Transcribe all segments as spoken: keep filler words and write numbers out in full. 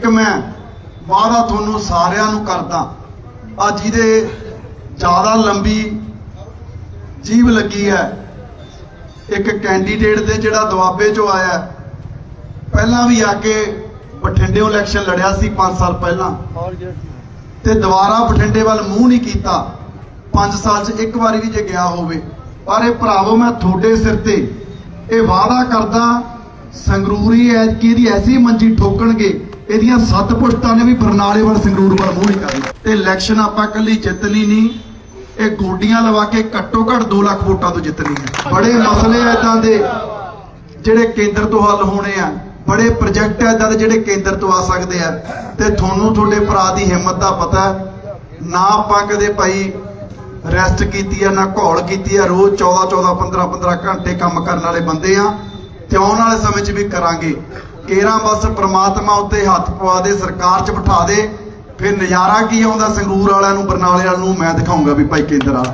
मैं वादा थोनू सारियां नू करदा आ जिहदे ज़्यादा लंबी जीव लगी है एक कैंडीडेट दे जिहड़ा दुआबे चो आया पहला भी आके बठिंडे इलैक्शन लड़िया सी पांच साल पहला ते दोबारा बठिंडे वाल मूँह नहीं कीता पांच साल च एक बारी भी जे गया होवे। पर ये भरावो मैं थोड़े सिर ते ये वादा करदा संगरूरी ऐतकी दी ऐसी मंजी ठोकणगे इहदियां सत्त पुश्तां ने भी बरनाले वाल संगरूर वाल मूँह नहीं करना। ते इलैक्शन आपां कल्ली जितनी नहीं ये गोडियां लवा के घट्टो घट दो लाख वोटां तो जितनी है। बड़े मसले इदां दे जिहड़े केंद्र तो हल होने आ, बड़े प्रोजेक्ट इदां दे जिहड़े केंद्र तो आ सकते हैं ते थोनू तुहाडे भरा दी हिम्मत दा पता है ना आपां कदे भाई रैसट की है ना घौल की है। रोज चौदह चौदह पंद्रह पंद्रह घंटे काम करने वाले बंदे आ ते आउण वाले समय च भी करांगे। केरा बस परमात्मा उत्ते हथ पवा दे सरकार च बिठा दे फिर नज़ारा की आउंदा संगरूर वालिआं नूं बरनाले वालिआं नूं मैं दिखाऊंगा भी भाई केंद्र आ।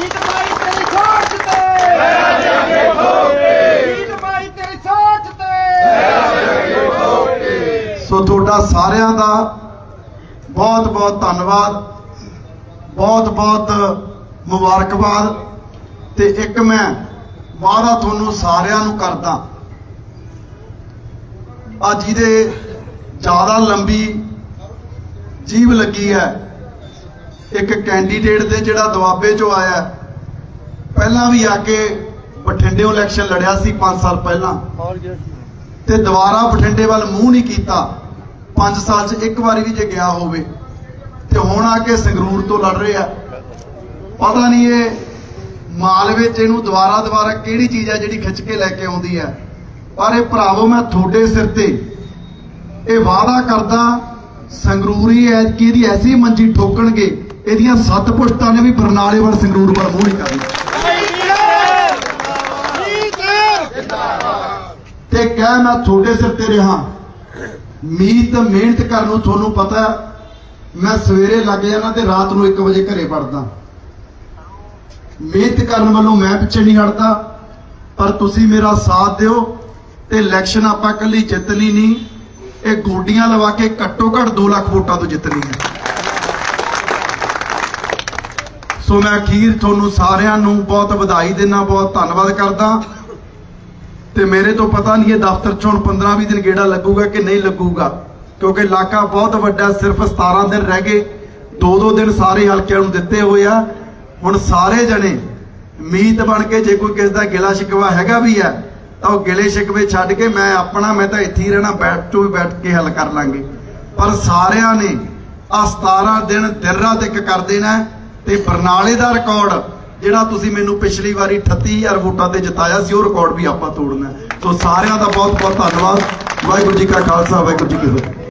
सो तुहाडा सारिआं दा बहुत बहुत धन्नवाद बहुत बहुत मुबारकबाद। ते एक मैं वादा थोनू सारिआं नूं करदा आ जिहदे ज़्यादा लंबी जीव लगी है एक कैंडीडेट दे जिहड़ा दुआबे चो आया पहला भी आके बठिंडे इलैक्शन लड़िया सी पांच साल पहला ते दोबारा बठिंडे वाल मूँह नहीं कीता पांच साल च एक बारी भी जे गया होवे ते हुण आके संगरूर तो लड़ रहे हैं। पता नहीं ये मालवे च इहनूं दोबारा दोबारा किहड़ी चीज़ है जिहड़ी खिच के लैके आउंदी है। पर ये भरावो मैं थोड़े सिर ते ये वादा करदा संगरूरी ऐतकी दी ऐसी मंजी ठोकणगे इहदियां सत्त पुश्तां ने भी बरनाले वाल संगरूर वाल मूँह नहीं करना। ते कह मैं थोड़े सिर ते रहा मीत मेहनत करन नूं तुहानूं पता है मैं सवेरे लग जाना ते रात नूं एक बजे घरे वड़दा। मेहनत करन वालों मैं पिछे नहीं हटदा पर तुसीं मेरा साथ दिओ ते इलैक्शन आपां कल्ली जितनी नहीं ये गोडियां लवा के घट्टो घट दो लाख वोटां तो जितनी है। सो मैं अखीर तुहानूं सारिआं नूं बहुत वधाई देना बहुत धन्नवाद करदा। ते मेरे तो पता नहीं है दफ्तर च हुण पंद्रह भी दिन गेड़ा लगूगा कि नहीं लगूगा क्योंकि इलाका बहुत वड्डा सिर्फ सतारह दिन रह गए दो दो दिन सारे हल्किआं नूं दित्ते होए आ। हुण सारे जने मीत बन के जे कोई किसी दा गिला शिकवा हैगा भी है तो गिले शिकवे छड्ड के मैं अपना मैं तो इत्थे ही रहना बैठ चो बैठ के हल कर लांगे। पर सारिआं ने आ सतारह दिन दिन रात एक कर देना ते बरनाले दा रिकॉर्ड जिहड़ा तुसीं मैनूं पिछली वारी अठत्ती हज़ार वोटां ते जिताया सी वो रिकॉर्ड भी आपां तोड़ना। तो सारिआं दा बहुत बहुत धन्नवाद। वाहिगुरू जी का खालसा वाहिगुरू जी की फतेह।